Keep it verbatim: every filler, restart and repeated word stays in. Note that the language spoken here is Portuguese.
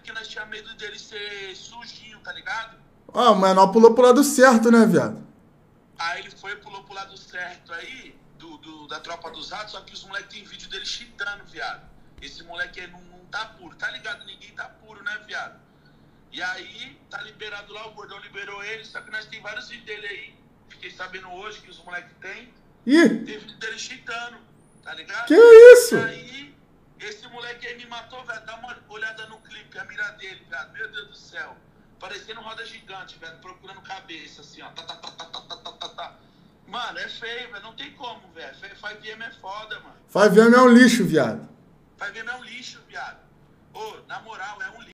porque nós tínhamos medo dele ser sujinho, tá ligado? Ah, mas nós pulou pro lado certo, né, viado? Aí ele foi e pulou pro lado certo aí, do, do, da tropa dos ratos, só que os moleques tem vídeo dele cheatando, viado. Esse moleque aí não, não tá puro, tá ligado? Ninguém tá puro, né, viado? E aí, tá liberado lá, o Gordão liberou ele, só que nós tem vários vídeos dele aí. Fiquei sabendo hoje que os moleques tem. Ih, Tem vídeo dele cheatando, tá ligado? que isso? E aí, esse moleque aí me matou, velho. Dá uma olhada no clipe, a mira dele, velho. Meu Deus do céu. Parecendo roda gigante, velho. Procurando cabeça, assim, ó. Tá, tá, tá, tá, tá, tá, tá, tá. Mano, é feio, velho. Não tem como, velho. five M é foda, mano. five M é um lixo, viado. five M é um lixo, viado. Ô, na moral, é um lixo.